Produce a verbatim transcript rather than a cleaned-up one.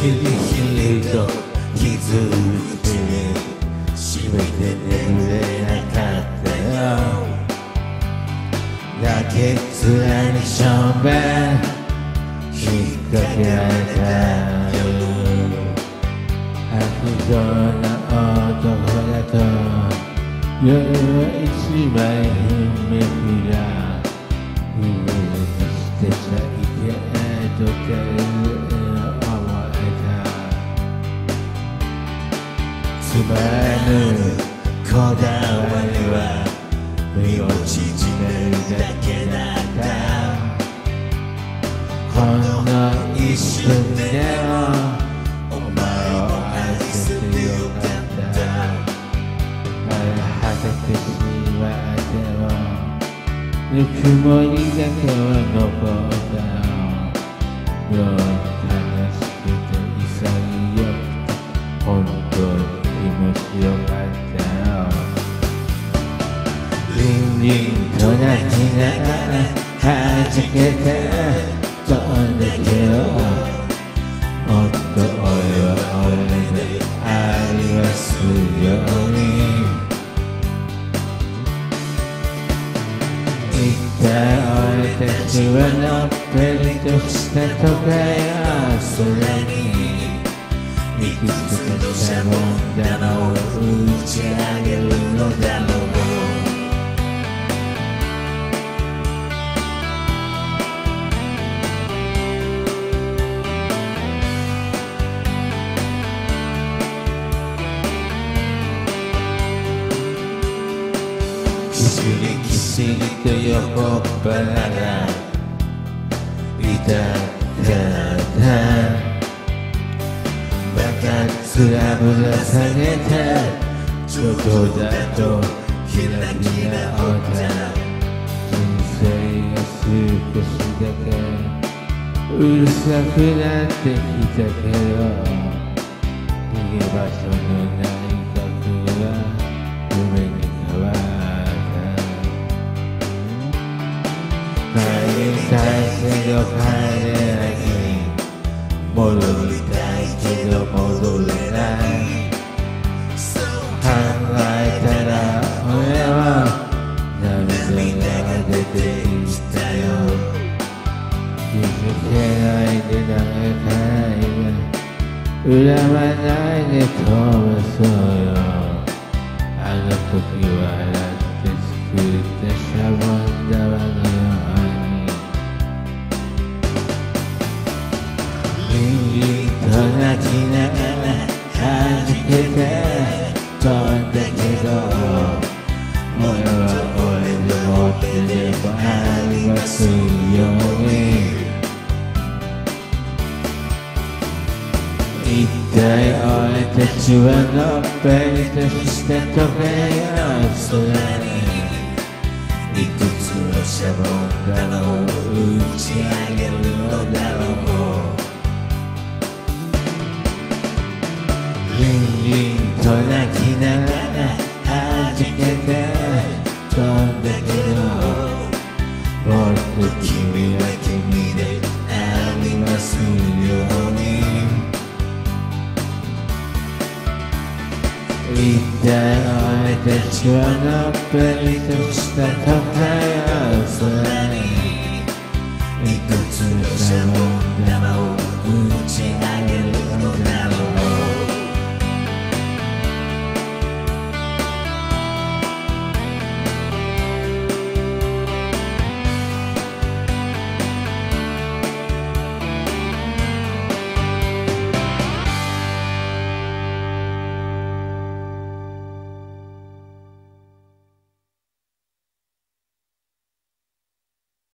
ヒリヒリと気づいて閉めて眠れなかったよ。泣き面に正面引っ掛けられたよ。悪道な男だと夜は一枚目くら無理してちゃいけないとか思えた。つまらぬこだわりは身を縮めるだけだった。ほんの一瞬でもお前を愛せてよかった。果ててしまってもぬくもりだけは残ったよ。もう悲しくて潔くて本当に気持ちよかったよ。リンリンと泣きながらはじけて飛んでけよ。もっと俺は俺でありますように。一体俺たちはのっぺりとした都会の空にいくつかシャボン玉を打ち上げるのだろう。キシリキシリと横っ腹が痛かった。バカつらぶら下げてちょっとだとキラキラおった人生が少しだけうるさくなってきたけど逃げ場所のない僕は夢に変わった。帰りたいけど帰れない。戻りたいけど戻れない。考えたら俺は涙が出てきたよ。気づけないで投げたいが恨まないで飛ばそうよ。あの時笑って作ったシャボン玉のようにリンリンと泣きながら弾けて飛んだけど俺は俺でもってでもありますように。一体俺たちはのっぺりとした都会の空にいくつのシャボン玉を打ち上げるのだろう。リンリンと泣きながら弾けて飛んだけどもっと君は君でありますように。一体俺たちはのっぺりとした都会の空にいくつのシャボン玉を打ち上げるのだろう。